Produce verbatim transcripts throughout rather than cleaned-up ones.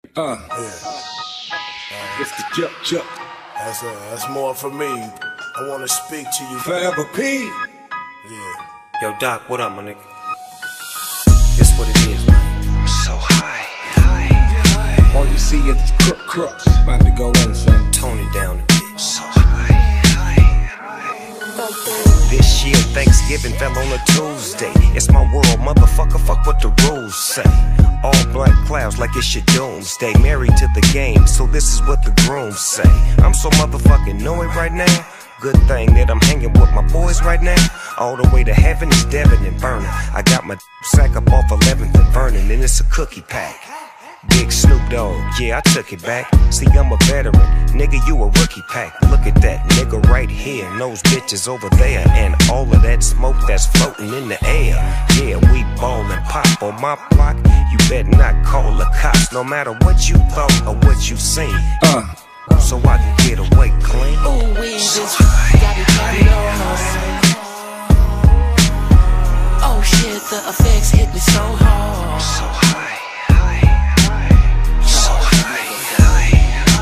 Uh, Yeah. it's the Chuck Chuck. That's, uh, that's more for me. I want to speak to you. Forever P. Yeah. Yo, Doc, what up, my nigga? This what it is, man. I'm so high, high. All you see is crook crooks. About to go in, son. Tone it down a bit. So high, high, high. This year, Thanksgiving fell on a Tuesday. It's my world, motherfucker, fuck what the rules say. All black clouds like it's your doomsday. Married to the game, so this is what the grooms say. I'm so motherfucking knowing right now. Good thing that I'm hanging with my boys right now. All the way to heaven is Devin and Vernon. I got my sack up off eleventh and Vernon, and it's a cookie pack. Big Snoop Dogg, yeah, I took it back. See, I'm a veteran, nigga, you a rookie pack. Look at that nigga right here, and those bitches over there, and all of that smoke that's floating in the air. Yeah, we ball and pop on my block. You better not call the cops, no matter what you thought or what you seen. Uh, so I can get away clean. Ooh, we just got it carried on. Oh shit, the effects hit me so hard. So high, high, high. So high, high,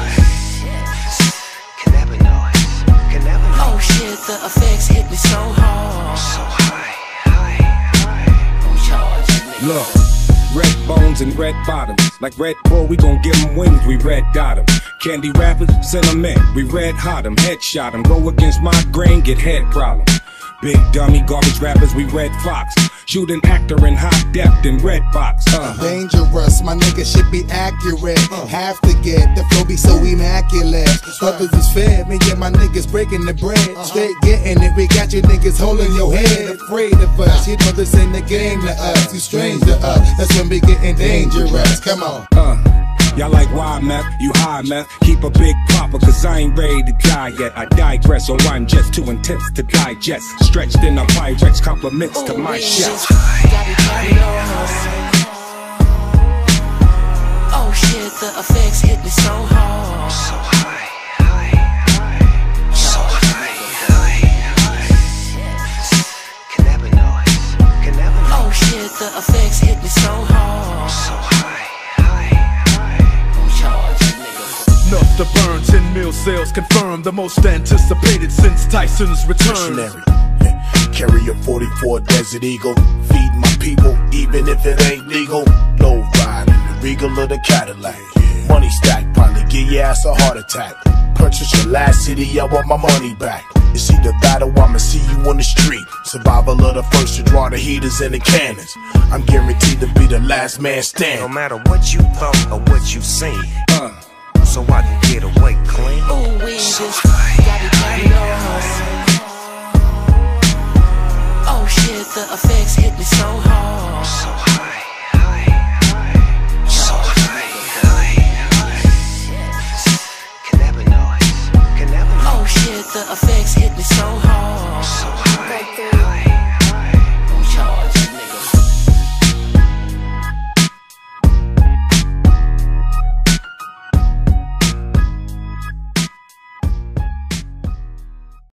high. Cannabinoids, cannabinoids. Oh shit, the effects hit me so hard. So high, high, high. I'm charged, nigga. look. Red bones and red bottoms. Like Red Bull, we gon' give them wings, we red dot them. Candy rappers, send them in, we red hot them. Headshot them, go against my grain, get head problems. Big dummy garbage rappers, we red fox. Shoot an actor in high depth in red box. Uh. Dangerous, my nigga should be accurate. Uh. Have to get the flow be so immaculate. Brothers is fed, me and my niggas breaking the bread. Uh -huh. Straight getting it, we got you niggas holding your head. Afraid of us, you know this ain't the game to us. You strange to us, that's when we getting dangerous. Come on. Uh. Y'all like why, meth? You high, meth? Keep a big popper, cause I ain't ready to die yet. I digress, or I'm just too intense to digest. Stretched in a Pyrex, compliments to my chest. Got it carried on. Oh shit, the effects hit me so hard. So high, high, high. So high, high, high. Cannabinoids, cannabinoids. Oh shit, the effects hit me so hard. So high, high, high. I'm charged, nigga. Enough to burn, ten mil sales confirmed. The most anticipated since Tyson's return. Missionary. Carry a forty-four Desert Eagle. Feed my people, even if it ain't legal. Low ride in the Regal of the Cadillac. Money stack, probably give your ass a heart attack. Purchase your last city, I want my money back. You see the battle, I'ma see you on the street. Survival of the first to draw the heaters and the cannons. I'm guaranteed to be the last man No standing. matter what you thought or what you seen. Uh. So I can get away clean. Ooh, we just got it carried on. Oh shit, the effects hit me so hard. So high, high, high. So high, high, high. Cannabinoids, cannabinoids. Oh shit, the effects